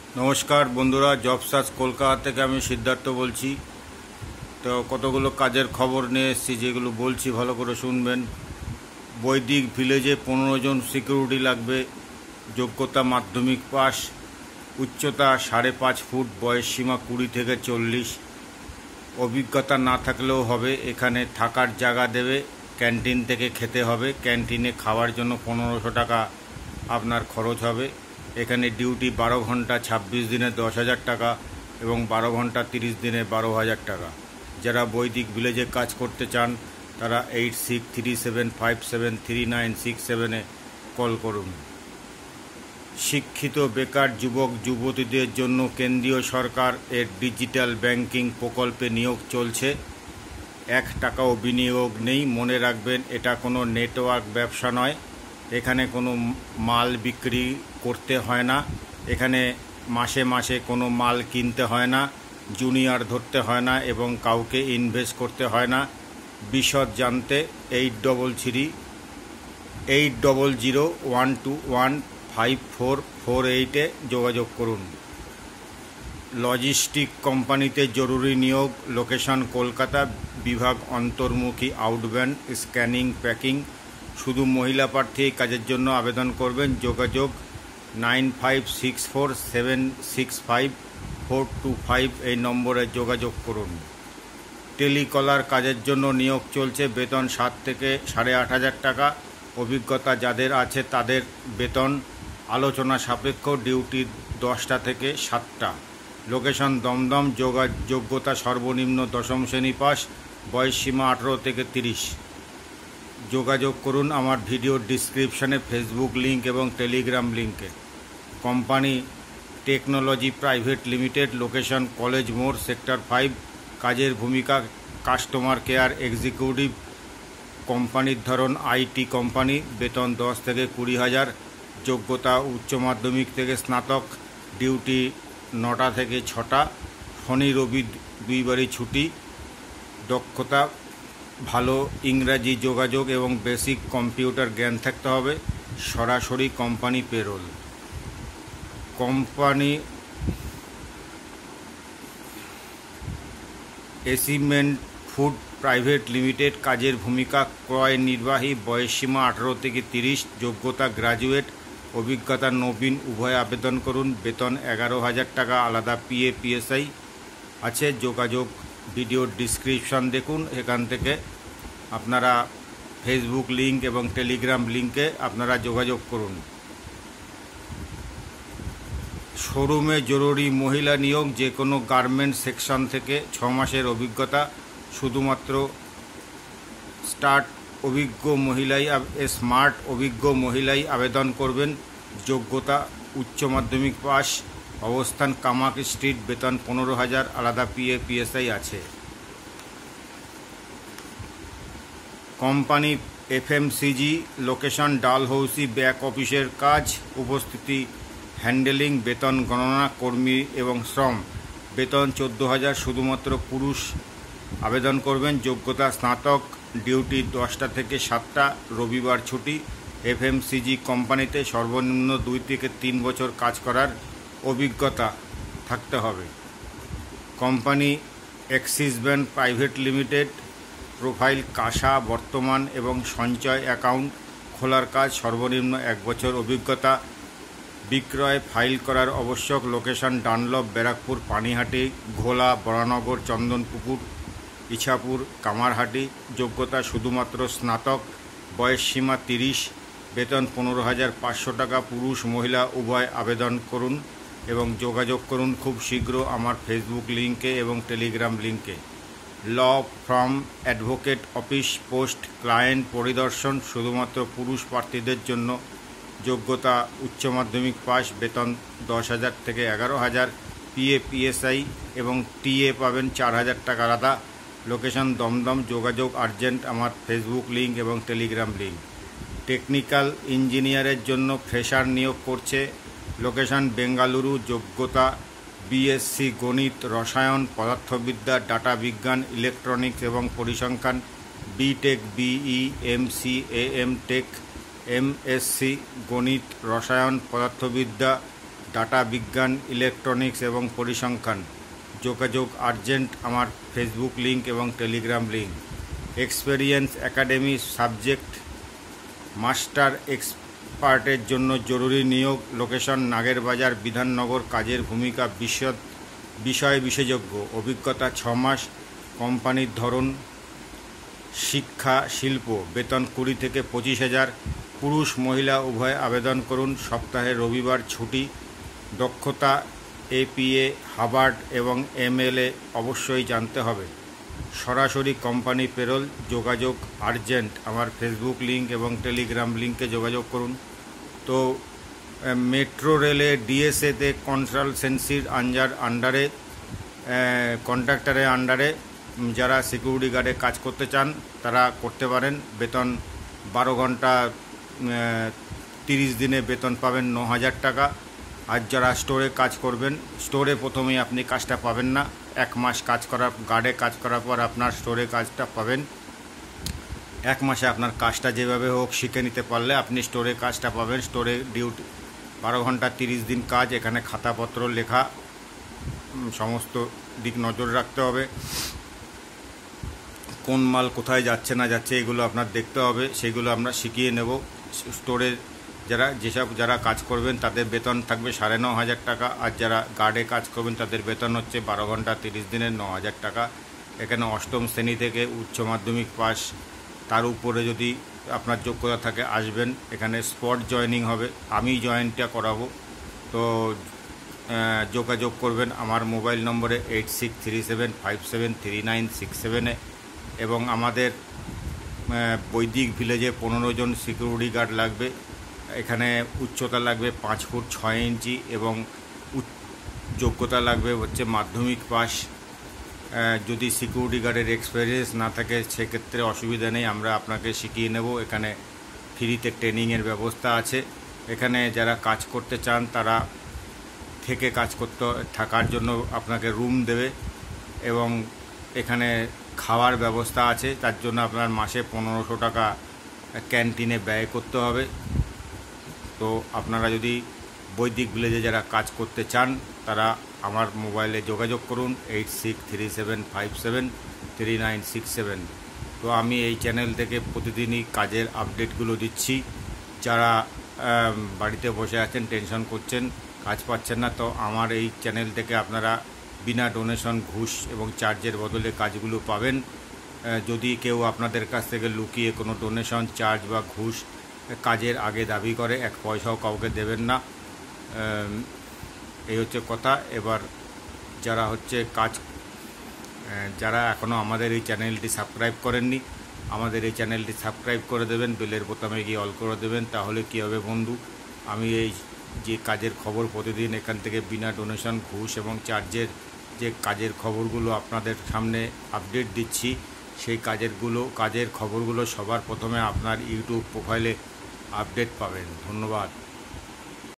নমস্কার বন্ধুরা, job search Kolkata থেকে আমি সিদ্ধার্থ বলছি। তো কতগুলো কাজের খবর নিয়ে এসেছি, যেগুলো বলছি ভালো করে শুনবেন। বৈদিক ভিলেজে 15 জন সিকিউরিটি লাগবে। যোগ্যতা মাধ্যমিক পাস, উচ্চতা 5.5 ফুট, বয়স সীমা 20 থেকে 40। অভিজ্ঞতা না থাকলেও হবে। এখানে থাকার জায়গা দেবে, ক্যান্টিন থেকে খেতে হবে। ক্যান্টিনে খাওয়ার জন্য 1500 টাকা আপনার খরচ হবে। এখানে ডিউটি 12 ঘন্টা 26 দিনে 10,000 টাকা এবং 12 ঘন্টা 30 দিনে 12,000 টাকা। যারা বৈদিক ভিলেজে কাজ করতে চান তারা 8637573967 কল করুন। শিক্ষিত বেকার যুবক যুবতীদের জন্য কেন্দ্রীয় সরকার এর ডিজিটাল ব্যাংকিং প্রকল্পে নিয়োগ চলছে। 1 টাকাও বিনিয়োগ নেই। মনে রাখবেন, এটা কোনো নেটওয়ার্ক ব্যবসা নয়। এখানে কোনো মাল বিক্রি করতে হয় না। এখানে মাসে মাসে কোনো মাল কিনতে হয় না, জুনিয়র ধরতে হয় না এবং কাউকে ইনভেস্ট করতে হয় না। বিশদ জানতে 800012154448-এ যোগাযোগ করুন। লজিস্টিক কোম্পানিতে জরুরি নিয়োগ। লোকেশন কলকাতা। বিভাগ অন্তর্মুখী, আউটবাউন্ড, স্ক্যানিং, প্যাকিং। শুধু মহিলা প্রার্থী এই কাজের জন্য আবেদন করবেন। যোগাযোগ 9564765425 এই নম্বরে যোগাযোগ করুন। টেলিকলার কাজের জন্য নিয়োগ চলছে। বেতন 7 থেকে 8,500 টাকা। অভিজ্ঞতা যাদের আছে তাদের বেতন আলোচনা সাপেক্ষ। ডিউটি 10টা থেকে 7টা। লোকেশন দমদম। যোগ্যতা সর্বনিম্ন 10ম শ্রেণী পাস। বয়স সীমা 18 থেকে 30। যোগাযোগ করুন আমার ভিডিও ডিসক্রিপশনে ফেসবুক লিঙ্ক এবং টেলিগ্রাম লিঙ্কে। Company technology private limited. Location college মোড়, সেক্টর 5। কাজের ভূমিকা কাস্টমার কেয়ার এক্সিকিউটিভ। কোম্পানির ধরন আইটি কোম্পানি। বেতন 10 থেকে 20,000। যোগ্যতা উচ্চ মাধ্যমিক থেকে স্নাতক। ডিউটি 9টা থেকে 6টা। শনি রবি 2 বারই ছুটি। দক্ষতা ভালো ইংরাজি, যোগাযোগ এবং বেসিক কম্পিউটার জ্ঞান থাকতে হবে। সরাসরি কোম্পানি পেরোল। কোম্পানি এসিমেন্ট ফুড প্রাইভেট লিমিটেড। কাজের ভূমিকা ক্রয় নির্বাহী। বয়স সীমা 18 থেকে 30। যোগ্যতা গ্র্যাজুয়েট। অভিজ্ঞতা নবীন। উভয় আবেদন করুন। বেতন 11,000 টাকা। আলাদা পিএ পিএসআই আছে। যোগাযোগ ভিডিও ডিসক্রিপশন দেখুন। এখান থেকে আপনারা ফেসবুক লিঙ্ক এবং টেলিগ্রাম লিঙ্কে আপনারা যোগাযোগ করুন। শোরুমে জরুরি মহিলা নিয়োগ। যে কোনো গার্মেন্টস সেকশন থেকে 6 মাসের অভিজ্ঞতা। শুধুমাত্র স্মার্ট অভিজ্ঞ মহিলাই আবেদন করবেন। যোগ্যতা উচ্চ মাধ্যমিক পাস। অবস্থান কামাক স্ট্রিট। বেতন 15,000। আলাদা পিএ পিএসআই আছে। Company FMCG. Location Dalhousie. Back অফিসের কাজ। উপস্থিতি হ্যান্ডেলিং। বেতন গণনা কর্মী এবং শ্রম। বেতন 14,000। শুধুমাত্র পুরুষ আবেদন করবেন। যোগ্যতা স্নাতক। ডিউটি 10টা থেকে 7টা। রবিবার ছুটি। এফএমসিজি কোম্পানিতে সর্বনিম্ন 2 থেকে 3 বছর কাজ করার অভিজ্ঞতা থাকতে হবে। Company Axis Bank private limited. Profile CASA, বর্তমান এবং সঞ্চয় অ্যাকাউন্ট খোলার কাজ। সর্বনিম্ন 1 বছর অভিজ্ঞতা। বিক্রয় ফাইল করার আবশ্যক। লোকেশন ডানলপ, ব্যারাকপুর, পানিহাটি, ঘোলা, বরানগর, চন্দনপুকুর, ইছাপুর, কামারহাটি। যোগ্যতা শুধুমাত্র স্নাতক। বয়স সীমা 30। বেতন 15,500 টাকা। পুরুষ মহিলা উভয় আবেদন করুন এবং যোগাযোগ করুন খুব শীঘ্র আমার ফেসবুক লিঙ্কে এবং টেলিগ্রাম লিঙ্কে। Law firm advocate office post client পরিদর্শন। শুধুমাত্র পুরুষ প্রার্থীদের জন্য। যোগ্যতা উচ্চ মাধ্যমিক পাস। বেতন 10,000 থেকে 11,000। পিএ পিএসআই এবং টিএ পাবেন 4,000 টাকা আলাদা। লোকেশন দমদম। যোগাযোগ আর্জেন্ট আমার ফেসবুক লিঙ্ক এবং টেলিগ্রাম লিঙ্ক। টেকনিক্যাল ইঞ্জিনিয়ারের জন্য ফ্রেশার নিয়োগ করছে। লোকেশন বেঙ্গালুরু। যোগ্যতা বিএসসি গণিত, রসায়ন, পদার্থবিদ্যা, ডাটা বিজ্ঞান, ইলেকট্রনিক্স এবং পরিসংখ্যান। BTech, BE, MC, M tech, MSc গণিত, রসায়ন, পদার্থবিদ্যা, ডাটা বিজ্ঞান, ইলেকট্রনিক্স এবং পরিসংখ্যান। যোগাযোগ আর্জেন্ট আমার ফেসবুক লিঙ্ক এবং Telegram link. Experience academy subject master এক্সপার্টের জন্য জরুরি নিয়োগ। লোকেশন নাগেরবাজার বিধাননগর। কাজের ভূমিকা বিষয় বিশেষজ্ঞ। অভিজ্ঞতা 6 মাস। কোম্পানির ধরন শিক্ষা শিল্প। বেতন 20 থেকে 25,000। পুরুষ মহিলা উভয় আবেদন করুন। সপ্তাহে রবিবার ছুটি। দক্ষতা APA, হার্ভার্ড এবং MLA অবশ্যই জানতে হবে। সরাসরি কোম্পানি পেরোল। যোগাযোগ আর্জেন্ট আমার ফেসবুক লিঙ্ক এবং টেলিগ্রাম লিঙ্কে যোগাযোগ করুন। তো মেট্রো রেলে DSA-তে কনসালটেন্সির আন্ডারে কন্ট্রাক্টরের আন্ডারে যারা সিকিউরিটি গার্ডে কাজ করতে চান তারা করতে পারেন। বেতন 12 ঘন্টা 30 দিনে বেতন পাবেন 9,000 টাকা। আর যারা স্টোরে কাজ করবেন, স্টোরে প্রথমেই আপনি কাজটা পাবেন না। 1 মাস কাজ করার গার্ডে কাজ করার পর আপনার স্টোরে কাজটা পাবেন। 1 মাসে আপনার কাজটা যেভাবে হোক শিখে নিতে পারলে আপনি স্টোরে কাজটা পাবেন। স্টোরে ডিউটি 12 ঘন্টা 30 দিন কাজ। এখানে খাতাপত্র লেখা, সমস্ত দিক নজর রাখতে হবে। কোন মাল কোথায় যাচ্ছে না যাচ্ছে এগুলো আপনার দেখতে হবে, সেগুলো আমরা শিখিয়ে নেব। স্টোরে যারা কাজ করবেন তাদের বেতন থাকবে 9,500 টাকা। আর যারা গার্ডে কাজ করবেন তাদের বেতন হচ্ছে 12 ঘন্টা 30 দিনের 9,000 টাকা। এখানে 8ম শ্রেণী থেকে উচ্চ মাধ্যমিক পাস, তার উপরে যদি আপনার যোগ্যতা থাকে আসবেন। এখানে স্পট জয়েনিং হবে, আমি জয়েনটা করাবো। তো যোগাযোগ করবেন আমার মোবাইল নম্বরে 8637573967-এ। এবং আমাদের বৈদিক ভিলেজে 15 জন সিকিউরিটি গার্ড লাগবে। এখানে উচ্চতা লাগবে 5 ফুট 6 ইঞ্চি এবং যোগ্যতা লাগবে হচ্ছে মাধ্যমিক পাস। যদি সিকিউরিটি গার্ডের এক্সপিরিয়েন্স না থাকে সেক্ষেত্রে অসুবিধা নেই, আমরা আপনাকে শিখিয়ে নেব। এখানে ফ্রিতে ট্রেনিংয়ের ব্যবস্থা আছে। এখানে যারা কাজ করতে চান তারা থেকে থাকার জন্য আপনাকে রুম দেবে এবং এখানে খাওয়ার ব্যবস্থা আছে। তার জন্য আপনার মাসে 1500 টাকা ক্যান্টিনে ব্যয় করতে হবে। তো আপনারা যদি বৈদিক ভিলেজে যারা কাজ করতে চান তারা আমার মোবাইলে যোগাযোগ করুন 8637573967। তো আমি এই চ্যানেল থেকে প্রতিদিনই কাজের আপডেটগুলো দিচ্ছি। যারা বাড়িতে বসে আছেন, টেনশন করছেন, কাজ পাচ্ছেন না, তো আমার এই চ্যানেল থেকে আপনারা বিনা ডোনেশন, ঘুষ এবং চার্জের বদলে কাজগুলো পাবেন। যদি কেউ আপনাদের কাছ থেকে লুকিয়ে কোনো ডোনেশন, চার্জ বা ঘুষ কাজের আগে দাবি করে, 1 পয়সাও কাউকে দেবেন না। এই হচ্ছে কথা। এবার যারা এখনও আমাদের এই চ্যানেলটি সাবস্ক্রাইব করেননি, আমাদের এই চ্যানেলটি সাবস্ক্রাইব করে দেবেন, বেলের বোতামে গিয়ে অল করে দেবেন। তাহলে কী হবে বন্ধু, আমি এই যে কাজের খবর প্রতিদিন এখান থেকে বিনা ডোনেশন, ঘুষ এবং চার্জের যে কাজের খবরগুলো আপনাদের সামনে আপডেট দিচ্ছি, সেই কাজের খবরগুলো সবার প্রথমে আপনার ইউটিউব প্রোফাইলে আপডেট পাবেন। ধন্যবাদ।